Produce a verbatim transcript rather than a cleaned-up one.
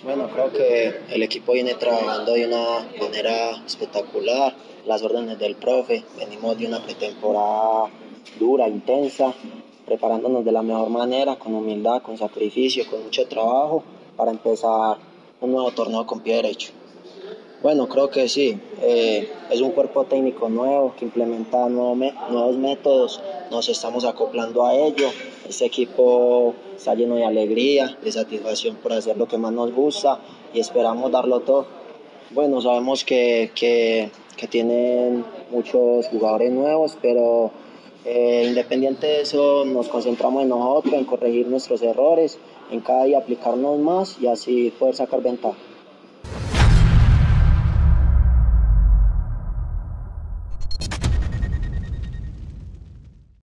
Bueno, creo que el equipo viene trabajando de una manera espectacular. Las órdenes del profe, venimos de una pretemporada dura, intensa, preparándonos de la mejor manera, con humildad, con sacrificio, con mucho trabajo, para empezar un nuevo torneo con pie derecho. Bueno, creo que sí. Eh, es un cuerpo técnico nuevo que implementa nuevo me- nuevos métodos. Nos estamos acoplando a ello. Este equipo está lleno de alegría, de satisfacción por hacer lo que más nos gusta y esperamos darlo todo. Bueno, sabemos que, que, que tienen muchos jugadores nuevos, pero eh, independiente de eso, nos concentramos en nosotros, en corregir nuestros errores, en cada día aplicarnos más y así poder sacar ventaja.